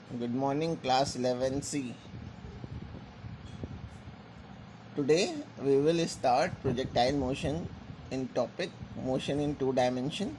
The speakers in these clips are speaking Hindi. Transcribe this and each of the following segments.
Good morning, class 11C. Today we will start projectile motion in topic motion in two dimension.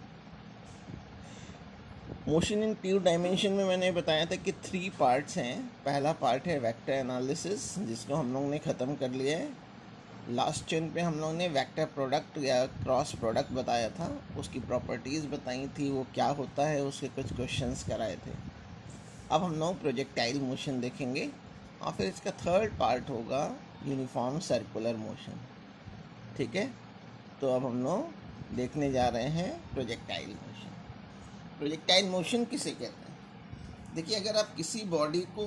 Motion in two dimension में मैंने बताया था कि 3 पार्ट्स हैं. पहला पार्ट है वेक्टर एनालिसिस, जिसको हम लोग ने ख़त्म कर लिया है. लास्ट चैन पे हम लोग ने वेक्टर प्रोडक्ट या क्रॉस प्रोडक्ट बताया था, उसकी प्रॉपर्टीज़ बताई थी, वो क्या होता है, उसके कुछ क्वेश्चंस कराए थे. अब हम लोग प्रोजेक्टाइल मोशन देखेंगे और फिर इसका थर्ड पार्ट होगा यूनिफॉर्म सर्कुलर मोशन. ठीक है, तो अब हम लोग देखने जा रहे हैं प्रोजेक्टाइल मोशन. प्रोजेक्टाइल मोशन किसे कहते हैं? देखिए, अगर आप किसी बॉडी को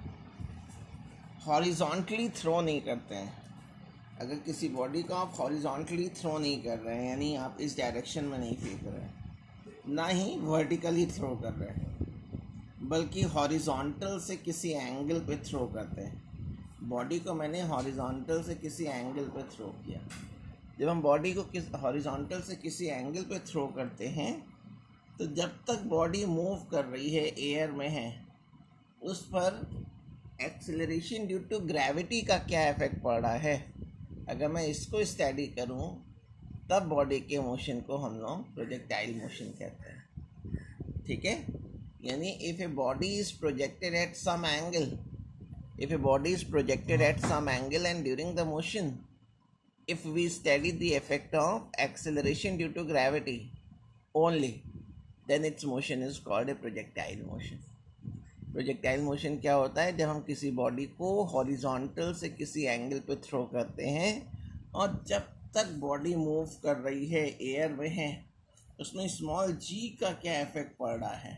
हॉरिजॉन्टली थ्रो नहीं करते हैं, अगर किसी बॉडी को आप हॉरिजॉन्टली थ्रो नहीं कर रहे हैं, यानी आप इस डायरेक्शन में नहीं फेंक रहे हैं, ना ही वर्टिकली थ्रो कर रहे हैं, बल्कि हॉरिजॉन्टल से किसी एंगल पे थ्रो करते हैं. बॉडी को मैंने हॉरिजॉन्टल से किसी एंगल पे थ्रो किया. जब हम बॉडी को हॉरिजॉन्टल से किसी एंगल पे थ्रो करते हैं, तो जब तक बॉडी मूव कर रही है, एयर में है, उस पर एक्सेलरेशन ड्यू टू ग्रेविटी का क्या इफेक्ट पड़ रहा है, अगर मैं इसको स्टडी करूं, तब बॉडी के मोशन को हम लोग प्रोजेक्टाइल मोशन कहते हैं. ठीक है, यानी if a body is projected at some angle, if a body is projected at some angle and during the motion, if we study the effect of acceleration due to gravity only, then its motion is called a projectile motion. Projectile motion क्या होता है? जब हम किसी बॉडी को हॉरिजॉन्टल से किसी एंगल पे थ्रो करते हैं और जब तक बॉडी मूव कर रही है, एयर में है, उसमें स्मॉल जी का क्या इफेक्ट पड़ रहा है,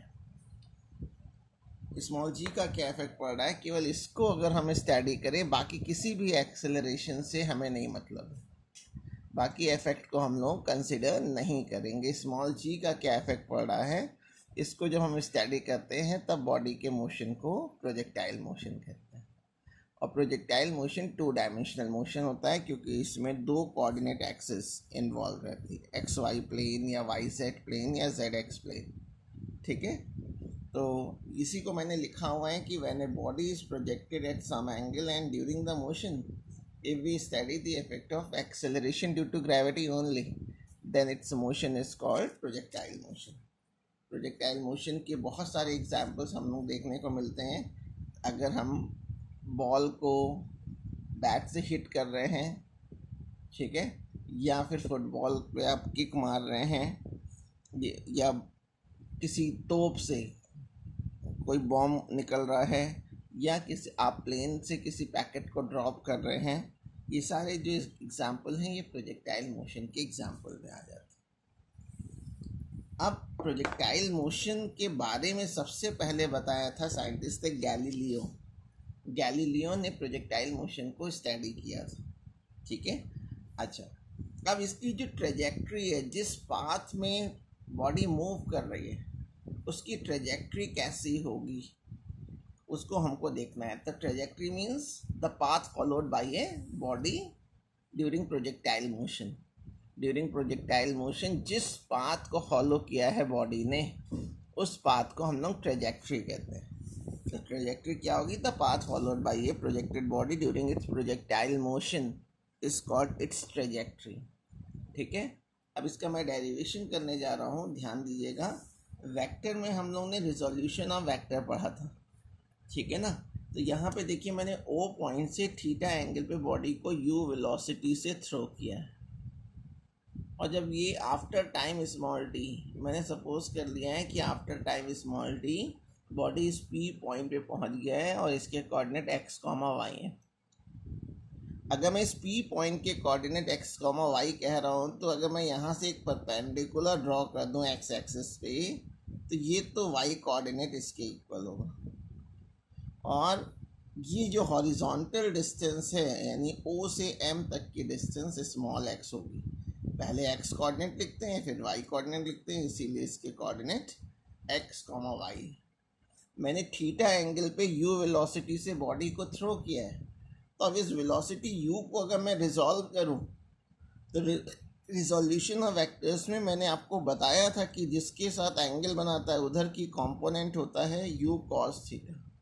स्मॉल जी का क्या इफेक्ट पड़ रहा है, केवल इसको अगर हम स्टडी करें, बाकी किसी भी एक्सेलरेशन से हमें नहीं मतलब, बाकी इफेक्ट को हम लोग कंसिडर नहीं करेंगे. स्मॉल जी का क्या इफेक्ट पड़ रहा है, इसको जब हम स्टडी करते हैं, तब बॉडी के मोशन को प्रोजेक्टाइल मोशन कहते हैं. और प्रोजेक्टाइल मोशन 2 डायमेंशनल मोशन होता है, क्योंकि इसमें 2 कोऑर्डिनेट एक्सिस इन्वॉल्व रहती है, एक्स वाई प्लेन या वाई जेड प्लेन या जेड एक्स प्लेन. ठीक है, तो इसी को मैंने लिखा हुआ है कि when a body is projected at some angle and during the motion, if we study the effect of acceleration due to gravity only, then its motion is called projectile motion. Projectile motion के बहुत सारे एग्जांपल्स हम लोग देखने को मिलते हैं. अगर हम बॉल को बैट से हिट कर रहे हैं, ठीक है, या फिर फुटबॉल पे आप किक मार रहे हैं, या किसी तोप से कोई बॉम्ब निकल रहा है, या किसी आप प्लेन से किसी पैकेट को ड्रॉप कर रहे हैं, ये सारे जो एग्जाम्पल हैं, ये प्रोजेक्टाइल मोशन के एग्जाम्पल में आ जाते हैं. अब प्रोजेक्टाइल मोशन के बारे में सबसे पहले बताया था साइंटिस्ट थे गैलीलियो. गैलीलियो ने प्रोजेक्टाइल मोशन को स्टडी किया था. ठीक है, अच्छा, अब इसकी जो ट्रेजेक्ट्री है, जिस पाथ में बॉडी मूव कर रही है, उसकी ट्रेजेक्ट्री कैसी होगी, उसको हमको देखना है. तो trajectory means the path followed by a body during projectile motion. During projectile motion जिस पाथ को फॉलो किया है बॉडी ने, उस पाथ को हम लोग ट्रेजेक्ट्री कहते हैं. तो ट्रेजेक्ट्री क्या होगी? The path followed by a projected body during its projectile motion is called its trajectory. ठीक है, अब इसका मैं डेरिवेशन करने जा रहा हूँ, ध्यान दीजिएगा. वेक्टर में हम लोग ने रिजोल्यूशन ऑफ वेक्टर पढ़ा था, ठीक है ना. तो यहाँ पे देखिए, मैंने ओ पॉइंट से थीटा एंगल पे बॉडी को यू वेलोसिटी से थ्रो किया है, और जब ये आफ्टर टाइम स्मॉल टी, मैंने सपोज कर लिया है कि after time small t body इस पी पॉइंट पे पहुँच गया है और इसके कोऑर्डिनेट एक्स कॉमा वाई है. अगर मैं इस पी पॉइंट के कोऑर्डिनेट एक्स कॉमा वाई कह रहा हूँ, तो अगर मैं यहाँ से एक परपेंडिकुलर ड्रॉ कर दूँ एक्स एक्सिस पे, तो ये तो वाई कोऑर्डिनेट इसके इक्वल होगा. और ये जो हॉरिजॉन्टल डिस्टेंस है, यानी ओ से एम तक की डिस्टेंस स्मॉल एक्स होगी. पहले एक्स कोऑर्डिनेट लिखते हैं, फिर वाई कोऑर्डिनेट लिखते हैं, इसीलिए इसके कोऑर्डिनेट एक्स कॉमा वाई. मैंने थीटा एंगल पे यू वेलोसिटी से बॉडी को थ्रो किया है, तो अब इस वेलोसिटी u को अगर मैं रिजॉल्व करूं, तो रिजोल्यूशन ऑफ वेक्टर्स में मैंने आपको बताया था कि जिसके साथ एंगल बनाता है, उधर की कंपोनेंट होता है u cos थीटा.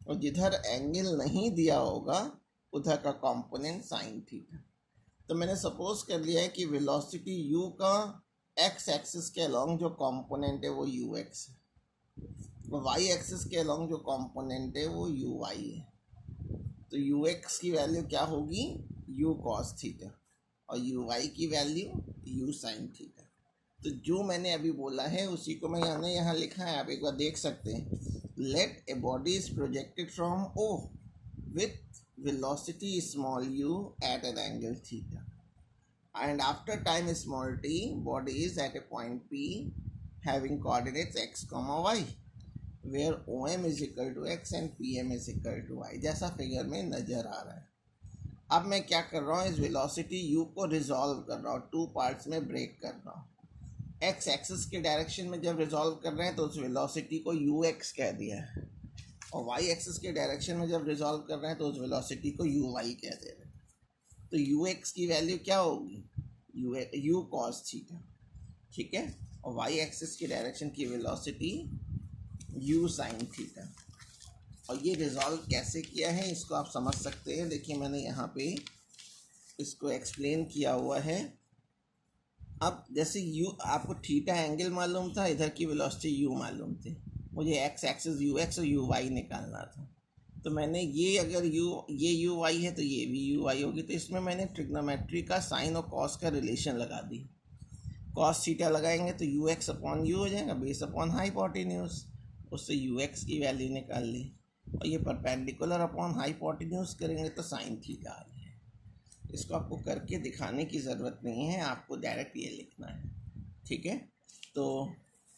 और जिधर एंगल नहीं दिया होगा उधर का कंपोनेंट साइन थीटा। तो मैंने सपोज कर लिया है कि वेलोसिटी u का x एक्सिस के अलोंग जो कंपोनेंट है वो ux है, y एक्सिस के अलोंग जो कंपोनेंट है वो uy है। तो ux की वैल्यू क्या होगी, u cos थीटा, और uy की वैल्यू u sin थीटा। तो जो मैंने अभी बोला है उसी को मैंने यहाँ लिखा है, आप एक बार देख सकते हैं। Let a body is projected from O with velocity small u at an angle theta, and after time small t body is at a point P having coordinates x, y where OM is equal to x and PM is equal to y, जैसा फिगर में नज़र आ रहा है। अब मैं क्या कर रहा हूँ, इस वेलोसिटी u को रिजॉल्व कर रहा हूँ, टू पार्ट्स में ब्रेक कर रहा हूँ। एक्स एक्सिस के डायरेक्शन में जब रिजॉल्व कर रहे हैं तो उस वेलोसिटी को ux कह दिया है, और y एक्सिस के डायरेक्शन में जब रिजॉल्व कर रहे हैं तो उस वेलोसिटी को uy कह दे रहे हैं। तो ux की वैल्यू क्या होगी, u cos थीटा, ठीक है, और y एक्सिस के डायरेक्शन की वेलोसिटी u sin थीटा। और ये रिजॉल्व कैसे किया है इसको आप समझ सकते हैं। देखिए मैंने यहाँ पे इसको एक्सप्लेन किया हुआ है। अब जैसे u आपको थीटा एंगल मालूम था, इधर की वेलोसिटी u मालूम थी, मुझे x एक्सिस ux और uy निकालना था। तो मैंने ये अगर ये uy है तो ये भी uy होगी, तो इसमें मैंने ट्रिग्नोमेट्री का साइन और कॉस का रिलेशन लगा दी। कॉस थीटा लगाएंगे तो ux अपॉन u हो जाएगा, बेस अपॉन हाइपोटेन्यूज, उससे ux की वैल्यू निकाल ली, और ये परपेंडिकुलर अपॉन हाइपोटेन्यूज करेंगे तो साइन थीटा आ जाएगा। इसको आपको करके दिखाने की ज़रूरत नहीं है, आपको डायरेक्ट ये लिखना है, ठीक है। तो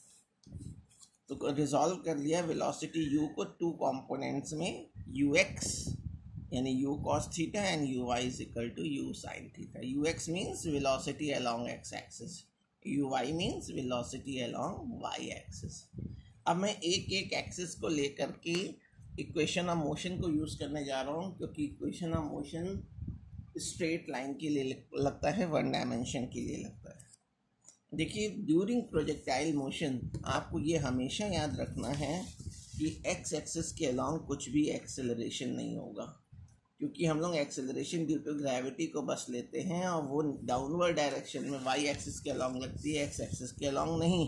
रिजॉल्व कर लिया वेलोसिटी u को टू कंपोनेंट्स में, ux यानी u cos theta and uy is equal to u sin theta. ux means velocity along x axis, uy means velocity along y axis. अब मैं एक एक एक्सिस को लेकर के इक्वेशन ऑफ मोशन को यूज़ करने जा रहा हूँ, क्योंकि equation of motion straight line के लिए लगता है, वन डायमेंशन के लिए लगता है। देखिए ड्यूरिंग प्रोजेक्टाइल मोशन आपको ये हमेशा याद रखना है कि एक्स एक्सिस के अलोंग कुछ भी एक्सेलरेशन नहीं होगा, क्योंकि हम लोग एक्सेलरेशन ड्यू टू ग्रेविटी को बस लेते हैं और वो डाउनवर्ड डायरेक्शन में वाई एक्सिस के अलोंग लगती है, एक्स एक्सिस के अलोंग नहीं।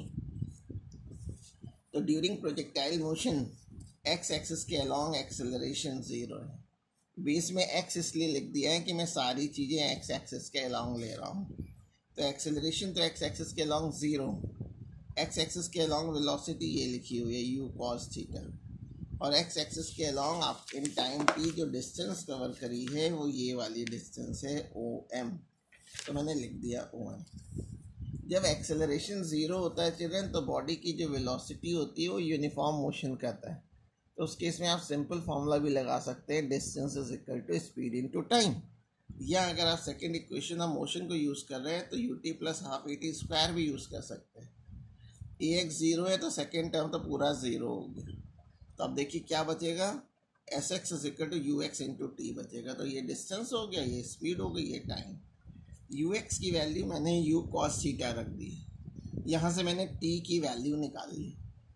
तो during projectile motion x axis के अलोंग एक्सेलरेशन ज़ीरो है। बेस में एक्स इसलिए लिख दिया है कि मैं सारी चीज़ें एक्स एक्सिस के अलोंग ले रहा हूँ। तो एक्सेलरेशन तो एक्स एक्सिस के अलोंग ज़ीरो, एक्स एक्सिस के अलोंग वेलोसिटी ये लिखी हुई है u cos थीटा, और एक्स एक्सिस के अलोंग आप इन टाइम टी जो डिस्टेंस कवर करी है वो ये वाली डिस्टेंस है OM, तो मैंने लिख दिया OM। जब एक्सेलरेशन ज़ीरो होता है चिल्ड्रन तो बॉडी की जो वेलोसिटी होती है वो यूनिफॉर्म मोशन करता है। तो उस केस में आप सिंपल फॉर्मूला भी लगा सकते हैं, distance is equal to speed into time, या अगर आप सेकंड इक्वेशन ऑफ मोशन को यूज़ कर रहे हैं तो ut plus half at square भी यूज़ कर सकते हैं। ax ज़ीरो है तो सेकेंड टर्म तो पूरा ज़ीरो हो गया। तो अब देखिए क्या बचेगा, sx is equal to ux into t बचेगा। तो ये डिस्टेंस हो गया, ये स्पीड हो गई, ये टाइम। ux की वैल्यू मैंने u cos थीटा रख दी, यहाँ से मैंने t की वैल्यू निकाल ली।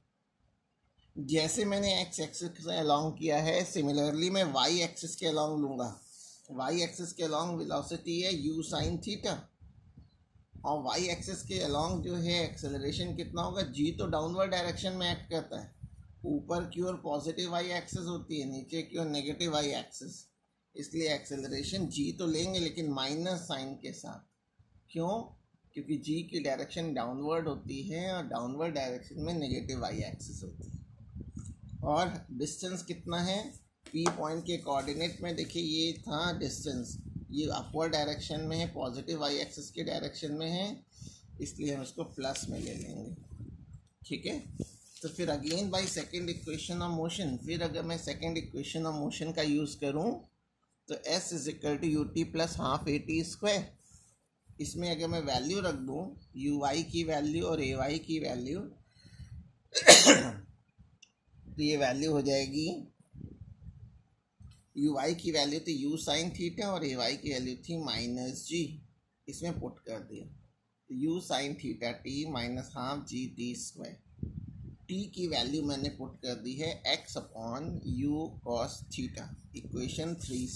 जैसे मैंने x एक्सिस से अलोंग किया है सिमिलरली मैं y एक्सिस के अलोंग लूँगा। y एक्सिस के अलोंग वेलोसिटी है u sin थीटा, और y एक्सिस के अलोंग जो है एक्सेलरेशन कितना होगा, g तो डाउनवर्ड डायरेक्शन में एक्ट करता है, ऊपर की ओर पॉजिटिव y एक्सिस होती है, नीचे की ओर नेगेटिव y एक्सिस, इसलिए एक्सेलरेशन g तो लेंगे लेकिन माइनस साइन के साथ। क्यों, क्योंकि g की डायरेक्शन डाउनवर्ड होती है और डाउनवर्ड डायरेक्शन में नेगेटिव y एक्सिस होती है। और डिस्टेंस कितना है, P पॉइंट के कोऑर्डिनेट में देखिए ये था डिस्टेंस, ये अपवर्ड डायरेक्शन में है, पॉजिटिव y एक्सिस के डायरेक्शन में है, इसलिए हम इसको प्लस में ले लेंगे, ठीक है। तो फिर again by second equation of motion, फिर अगर मैं सेकंड इक्वेशन ऑफ मोशन का यूज़ करूं तो s is equal to ut plus half at square. इसमें अगर मैं वैल्यू रख दूं uy की वैल्यू और ay की वैल्यू तो ये वैल्यू हो जाएगी, uy की वैल्यू थी u sin थीटा और ay की वैल्यू थी -g, इसमें पुट कर दिया, u sin theta t minus half g t square. T की वैल्यू मैंने पुट कर दी है x upon u cos theta equation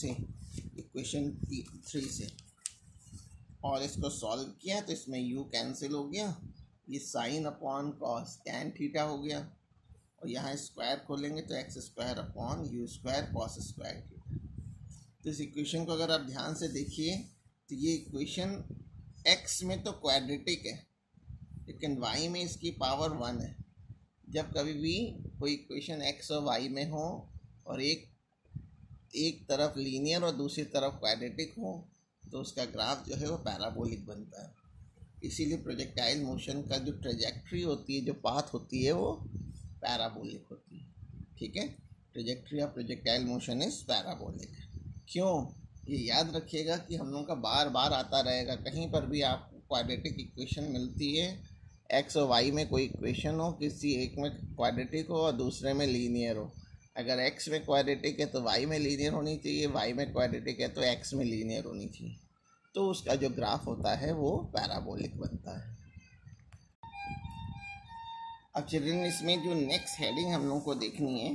3 से और इसको सॉल्व किया तो इसमें u कैंसिल हो गया, ये sine upon cos tan theta हो गया और यहाँ स्क्वायर खोलेंगे तो x square upon u square cos square theta. तो इस इक्वेशन को अगर आप ध्यान से देखिए तो ये इक्वेशन x में तो क्वाड्रेटिक है लेकिन y में इसकी पावर 1 है। जब कभी भी कोई इक्वेशन x और y में हो और एक तरफ लीनियर और दूसरी तरफ क्वाड्रेटिक हो तो उसका ग्राफ जो है वो पैराबोलिक बनता है। इसीलिए प्रोजेक्टाइल मोशन का जो ट्रेजेक्ट्री होती है, जो पाथ होती है, वो पैराबोलिक होती है। ठीक है, trajectory of projectile motion is parabolic. क्यों, ये याद रखिएगा कि हम लोगों का बार बार आता रहेगा। कहीं पर भी आपको क्वाड्रेटिक इक्वेशन मिलती है, एक्स और वाई में कोई इक्वेशन हो, किसी एक में क्वाड्रेटिक हो और दूसरे में लीनियर हो। अगर एक्स में क्वाड्रेटिक है तो वाई में लीनियर होनी चाहिए, वाई में क्वाड्रेटिक है तो एक्स में लीनियर होनी चाहिए। तो उसका जो ग्राफ होता है वो पैराबोलिक बनता है। अब चिल्ड्रन, इसमें जो नेक्स्ट हेडिंग हम लोगों को देखनी है,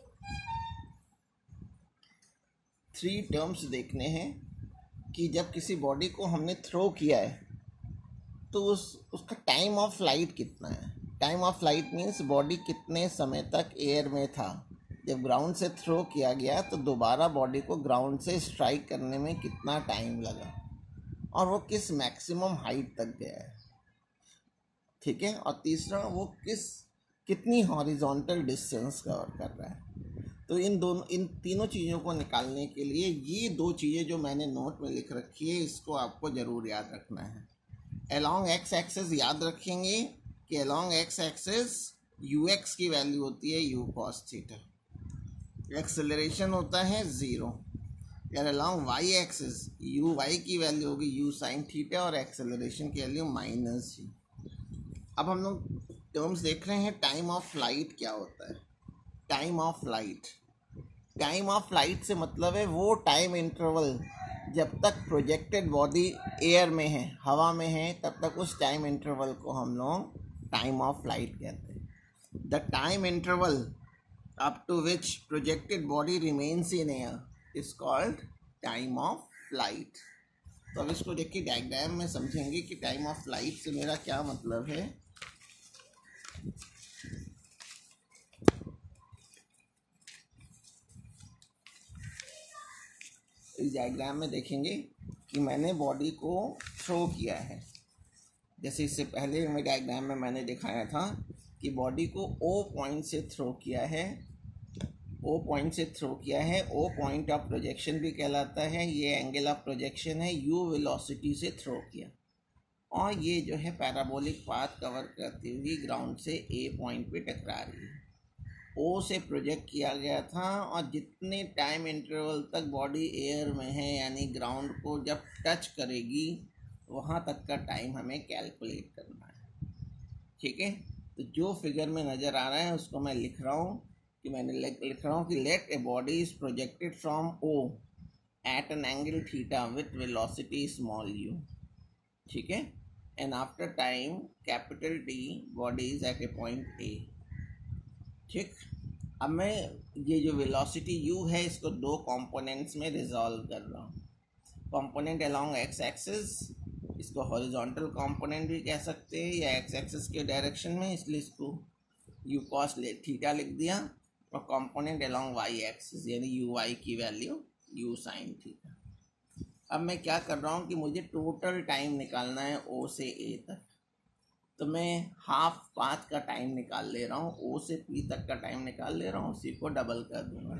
3 टर्म्स देखने हैं कि जब किसी बॉडी को हमने थ्रो किया है तो उसका टाइम ऑफ फ्लाइट कितना है। Time of flight means body कितने समय तक एयर में था। जब ग्राउंड से थ्रो किया गया तो दोबारा बॉडी को ग्राउंड से स्ट्राइक करने में कितना टाइम लगा और वो किस मैक्सिमम हाइट तक गया है। ठीक है, और तीसरा वो कितनी हॉरिजॉन्टल डिस्टेंस कवर कर रहा है। तो इन तीनों चीज़ों को निकालने के लिए ये 2 चीज़ें जो मैंने नोट में लिख रखी है, इसको आपको ज़रूर याद रखना है। अलोंग एक्स एक्सिस याद रखेंगे कि along x axis u x की वैल्यू होती है यू कॉस थीटा, एक्सेलरेशन होता है 0। यार along y axis u y की वैल्यू होगी यू साइन थीटा और एक्सेलरेशन की वैल्यू -g। अब हम लोग टर्म्स देख रहे हैं टाइम ऑफ फ्लाइट क्या होता है। टाइम ऑफ फ्लाइट से मतलब है वो टाइम इंटरवल जब तक प्रोजेक्टेड बॉडी एयर में है, हवा में है, तब तक उस टाइम इंटरवल को हम लोग टाइम ऑफ फ्लाइट कहते हैं। The time interval up to which projected body remains in air is called time of flight. तो अब इसको देखिए डायग्राम में समझेंगे कि टाइम ऑफ फ्लाइट से मेरा क्या मतलब है। इस डायग्राम में देखेंगे कि मैंने बॉडी को थ्रो किया है। जैसे इससे पहले में डायग्राम में मैंने दिखाया था कि बॉडी को O पॉइंट से थ्रो किया है। O पॉइंट ऑफ प्रोजेक्शन भी कहलाता है। ये एंगल ऑफ प्रोजेक्शन है। U वेलोसिटी से थ्रो किया और ये जो है पैराबोलिक पाथ कवर करती हुई ग्राउंड से A पॉइंट पे टकरा रही है। O से प्रोजेक्ट किया गया था और जितने टाइम इंटरवल तक बॉडी एयर में है, यानी ग्राउंड को जब टच करेगी वहाँ तक का टाइम हमें कैलकुलेट करना है। ठीक है, तो जो फिगर में नज़र आ रहा है उसको मैं लिख रहा हूँ कि let a body is projected from O at an angle theta with velocity small u। ठीक है, and after time capital T body is at a point A। ठीक, अब मैं ये जो वेलोसिटी u है इसको 2 कंपोनेंट्स में रिजॉल्व कर रहा हूँ। कंपोनेंट अलोंग एक्स एक्सिस, इसको हॉरिजॉन्टल कंपोनेंट भी कह सकते हैं या एक्स एक्सिस के डायरेक्शन में, इसलिए इसको u cos थीटा लिख दिया। और कंपोनेंट अलोंग वाई एक्सिस यानी यू वाई की वैल्यू u sin थीटा। अब मैं क्या कर रहा हूँ कि मुझे टोटल टाइम निकालना है O से A तक, तो मैं हाफ पाथ का टाइम निकाल ले रहा हूँ। O से P तक का टाइम निकाल ले रहा हूँ, उसी को डबल कर दूंगा।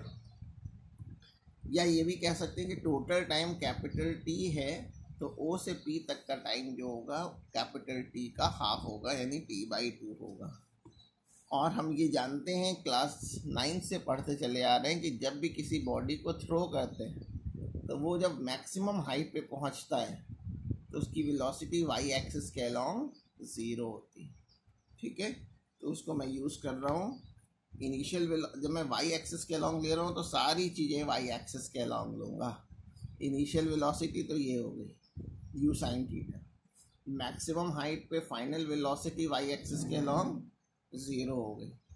या ये भी कह सकते हैं कि टोटल टाइम कैपिटल T है तो O से P तक का टाइम जो होगा कैपिटल T का हाफ होगा, यानी T/2 होगा। और हम ये जानते हैं, क्लास 9 से पढ़ते चले आ रहे हैं कि जब भी किसी बॉडी को थ्रो करते हैं तो वो जब मैक्सिमम हाइट पे पहुंचता है तो उसकी वेलोसिटी वाई एक्सिस के अलोंग 0 होती है। ठीक है, तो उसको मैं यूज़ कर रहा हूँ। इनिशियल जब मैं वाई एक्सिस के अलोंग ले रहा हूँ तो सारी चीज़ें वाई एक्सिस के अलोंग लूँगा। इनिशियल वेलोसिटी तो ये हो गई u sin theta. Maximum height पे फाइनल वेलोसिटी वाई एक्सिस के अलोंग 0 हो गई।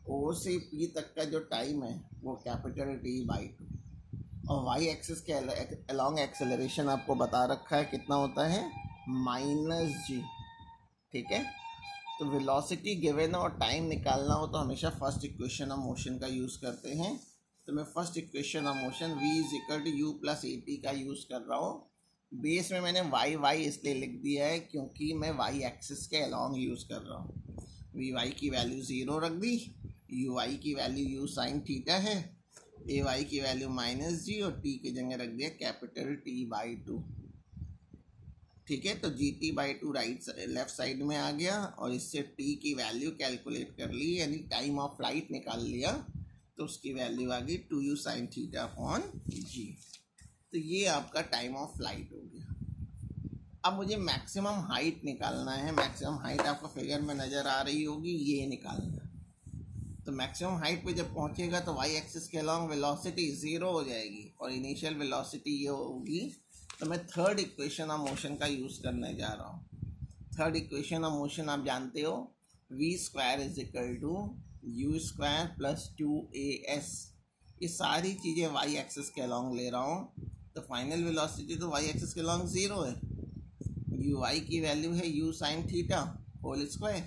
ओ से पी तक का जो टाइम है वो कैपिटल T/2, और वाई एक्सिस के अलॉन्ग एक्सेलरेशन आपको बता रखा है कितना होता है -g। ठीक है, तो वेलोसिटी गिवन और टाइम निकालना हो तो हमेशा फर्स्ट इक्वेशन ऑफ मोशन का यूज़ करते हैं। तो मैं first equation of motion v = u + at का यूज़ कर रहा हूँ। बेस में मैंने y इसलिए लिख दिया है क्योंकि मैं y एक्सिस के अलॉन्ग यूज़ कर रहा हूँ। vy की वैल्यू 0 रख दी, uy की वैल्यू u sin थीटा है, ay की वैल्यू -g और t की जगह रख दिया कैपिटल T/2। ठीक है, तो GT/2 लेफ्ट साइड में आ गया और इससे t की वैल्यू कैलकुलेट कर ली, यानी टाइम ऑफ फ्लाइट निकाल लिया, तो उसकी वैल्यू आ गई 2u sin θ/g। तो ये आपका टाइम ऑफ फ्लाइट हो गया। अब मुझे मैक्सिमम हाइट निकालना है। मैक्सिमम हाइट आपको फिगर में नज़र आ रही होगी, ये निकालना है। तो मैक्सिमम हाइट पे जब पहुंचेगा तो वाई एक्सिस के अलॉन्ग वेलोसिटी 0 हो जाएगी और इनिशियल वेलोसिटी ये होगी। तो मैं थर्ड इक्वेशन ऑफ मोशन का यूज़ करने जा रहा हूँ। थर्ड इक्वेशन ऑफ मोशन आप जानते हो, v² = u² + 2as। ये सारी चीज़ें वाई एक्सिस के अलॉन्ग ले रहा हूँ, तो फाइनल वेलोसिटी तो वाई एक्सिस के अलॉन्ग 0 है। ui की वैल्यू है u sin θ²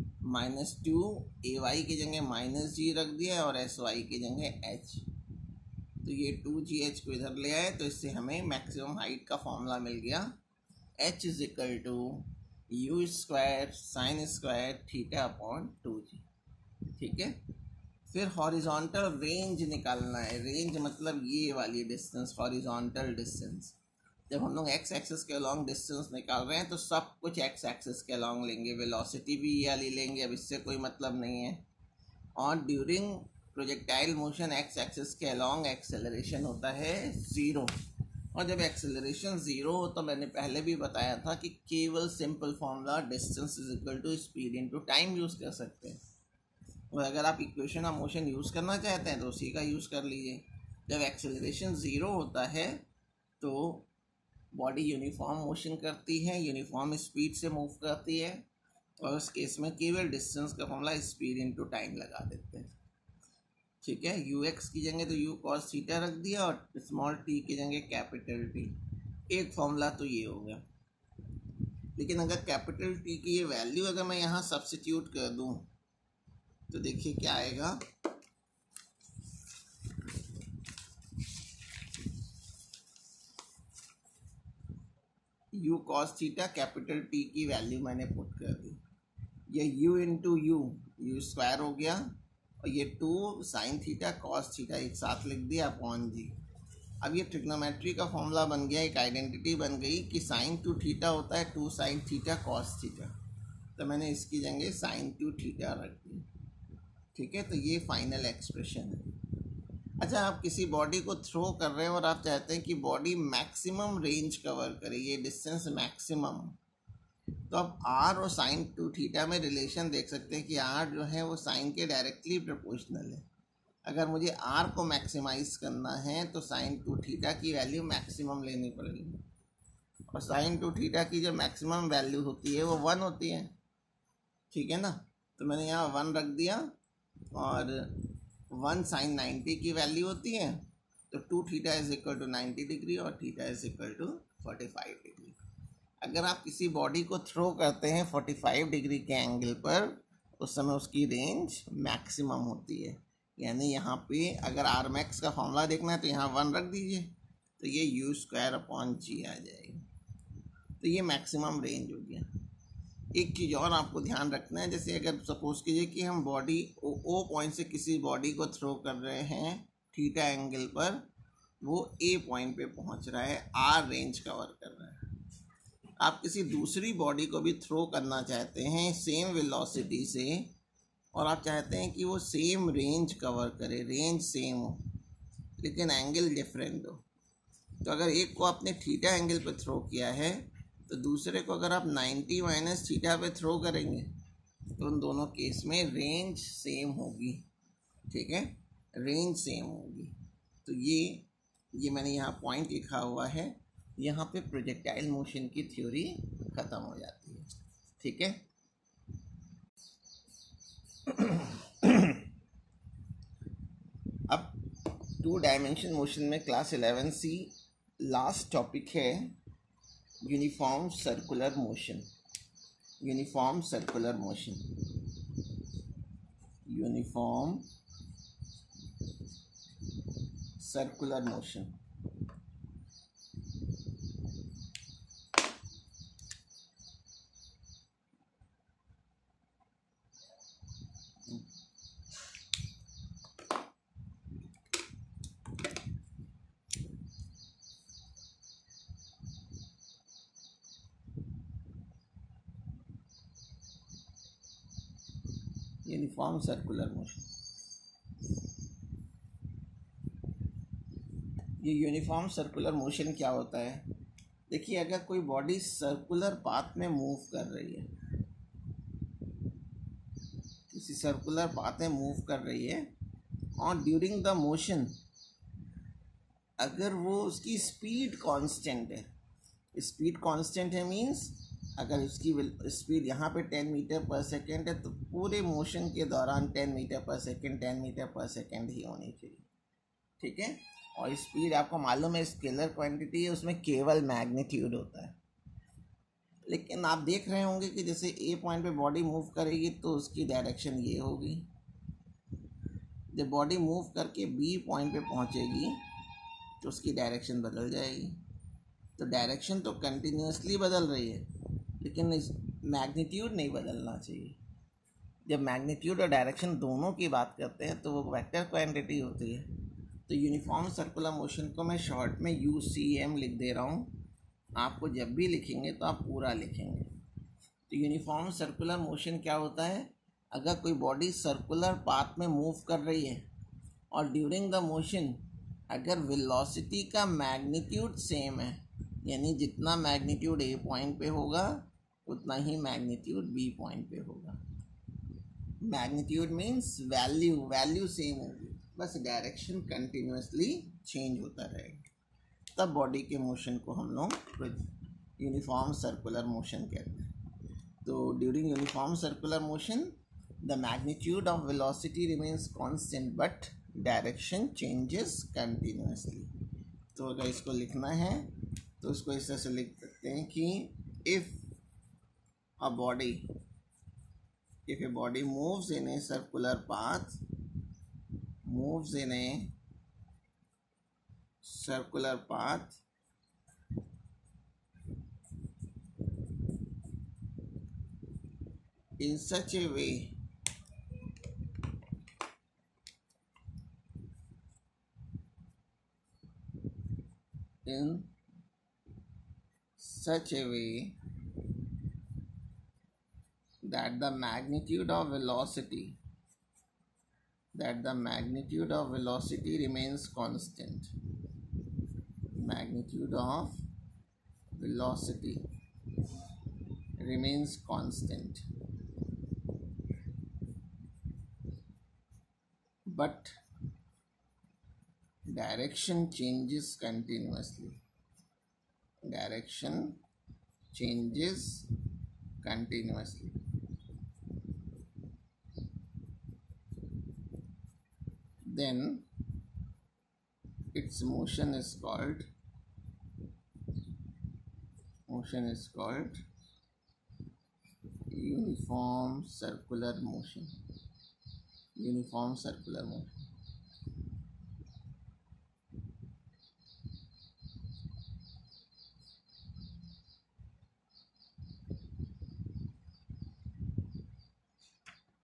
-2 ay की जगह -g रख दिया और sy की जगह h। तो ये 2gh को इधर ले आए, तो इससे हमें मैक्सिमम हाइट का फॉर्मूला मिल गया, h = u² sin² θ/2g। ठीक है, फिर हॉरिजॉन्टल रेंज निकालना है। रेंज मतलब ये वाली डिस्टेंस, हॉरिजॉन्टल डिस्टेंस। जब हम लोग एक्स एक्सिस के अलॉन्ग डिस्टेंस निकाल रहे हैं तो सब कुछ एक्स एक्सिस के अलॉन्ग लेंगे, वेलोसिटी भी ये वाली लेंगे, अब इससे कोई मतलब नहीं है। और during projectile motion x axis के अलॉन्ग एक्सेलरेशन होता है 0, और जब एक्सेलरेशन 0 हो तो मैंने पहले भी बताया था कि केवल simple formula distance = speed × time use कर सकते हैं। और अगर आप इक्वेशन ऑफ मोशन यूज़ करना चाहते हैं तो उसी का यूज़ कर लीजिए। जब एक्सेलरेशन 0 होता है तो बॉडी यूनिफॉर्म मोशन करती है, यूनिफॉर्म स्पीड से मूव करती है, और उस केस में केवल डिस्टेंस का फॉर्मूला स्पीड × टाइम लगा देते हैं। ठीक है, ux की जगह तो u cos θ रख दिया और स्मॉल t की जगह कैपिटल T। एक फॉर्मूला तो ये हो गया। लेकिन अगर कैपिटल T की ये वैल्यू अगर मैं यहाँ सब्स्टिट्यूट कर दूँ तो देखिए क्या आएगा। u cos θ कैपिटल T की वैल्यू मैंने पुट कर दी, ये u × u² हो गया, और ये 2 sin θ cos θ एक साथ लिख दिया /g। अब ये ट्रिग्नोमेट्री का फॉर्मूला बन गया, एक आइडेंटिटी बन गई कि sin 2θ होता है 2 sin θ cos θ। तो मैंने इसकी जगह sin 2θ रख दी। ठीक है, तो ये फाइनल एक्सप्रेशन है। अच्छा, आप किसी बॉडी को थ्रो कर रहे हैं और आप चाहते हैं कि बॉडी मैक्सिमम रेंज कवर करे, ये डिस्टेंस मैक्सिमम, तो आप r और sin 2θ में रिलेशन देख सकते हैं कि r जो है वो sin के डायरेक्टली प्रोपोर्शनल है। अगर मुझे r को मैक्सिमाइज करना है तो sin 2θ की वैल्यू मैक्सिमम लेनी पड़ेगी, और sin 2θ की जो मैक्सिमम वैल्यू होती है वो 1 होती है। ठीक है ना, तो मैंने यहाँ 1 रख दिया, और 1 sin 90 की वैल्यू होती है, तो 2θ = 90 डिग्री और θ = 45 डिग्री। अगर आप किसी बॉडी को थ्रो करते हैं 45 डिग्री के एंगल पर, उस समय उसकी रेंज मैक्सिमम होती है। यानी यहाँ पे अगर आर मैक्स का फॉर्मूला देखना है तो यहाँ 1 रख दीजिए, तो ये u²/g आ जाएगी। तो ये मैक्सिमम रेंज हो गया। एक चीज़ और आपको ध्यान रखना है, जैसे अगर सपोज कीजिए कि हम बॉडी ओ पॉइंट से किसी बॉडी को थ्रो कर रहे हैं θ एंगल पर, वो ए पॉइंट पे पहुंच रहा है, आर रेंज कवर कर रहा है। आप किसी दूसरी बॉडी को भी थ्रो करना चाहते हैं सेम वेलोसिटी से, और आप चाहते हैं कि वो सेम रेंज कवर करे, रेंज सेम हो लेकिन एंगल डिफरेंट हो। तो अगर एक को आपने θ एंगल पे थ्रो किया है तो दूसरे को अगर आप 90 - θ पे थ्रो करेंगे तो उन दोनों केस में रेंज सेम होगी। ठीक है, रेंज सेम होगी। तो ये मैंने यहाँ पॉइंट लिखा हुआ है, यहाँ पे प्रोजेक्टाइल मोशन की थ्योरी ख़त्म हो जाती है। ठीक है। टू डायमेंशन मोशन में क्लास 11C लास्ट टॉपिक है uniform circular motion. Uniform circular motion, uniform circular motion. Uniform circular motion, ये यूनिफॉर्म सर्कुलर मोशन क्या होता है? देखिए, अगर कोई बॉडी सर्कुलर पाथ में मूव कर रही है, किसी सर्कुलर पाथ में मूव कर रही है और ड्यूरिंग द मोशन अगर वो उसकी स्पीड कांस्टेंट है, स्पीड कांस्टेंट है मींस अगर उसकी स्पीड यहाँ पे 10 मीटर पर सेकेंड है तो पूरे मोशन के दौरान 10 metre per second 10 metre per second ही होनी चाहिए, ठीक है। और स्पीड आपको मालूम है स्केलर क्वांटिटी है, उसमें केवल मैग्नीट्यूड होता है। लेकिन आप देख रहे होंगे कि जैसे ए पॉइंट पे बॉडी मूव करेगी तो उसकी डायरेक्शन ये होगी, जब बॉडी मूव करके बी पॉइंट पे पहुंचेगी तो उसकी डायरेक्शन बदल जाएगी। तो डायरेक्शन तो कंटिन्यूसली बदल रही है लेकिन इस मैग्नीट्यूड नहीं बदलना चाहिए। जब मैग्नीट्यूड और डायरेक्शन दोनों की बात करते हैं तो वो वेक्टर क्वांटिटी होती है। तो यूनिफॉर्म सर्कुलर मोशन को मैं शॉर्ट में UCM लिख दे रहा हूँ, आपको जब भी लिखेंगे तो आप पूरा लिखेंगे। तो यूनिफॉर्म सर्कुलर मोशन क्या होता है? अगर कोई बॉडी सर्कुलर पाथ में मूव कर रही है और ड्यूरिंग द मोशन अगर वेलोसिटी का मैग्नीट्यूड सेम है, यानी जितना मैग्नीट्यूड ए पॉइंट पे होगा उतना ही मैग्नीट्यूड बी पॉइंट पे होगा। मैग्नीट्यूड मीन्स वैल्यू सेम होगी, बस डायरेक्शन कंटिन्यूसली चेंज होता रहेगा, तब बॉडी के मोशन को हम लोग यूनिफॉर्म सर्कुलर मोशन कहते हैं। तो during uniform circular motion the magnitude of velocity remains constant but direction changes continuously. तो अगर इसको लिखना है तो उसको इस तरह से लिख सकते हैं कि if a body moves in a circular path, in such a way that the magnitude of velocity remains constant. Magnitude of velocity remains constant, but direction changes continuously. Then its motion is called uniform circular motion.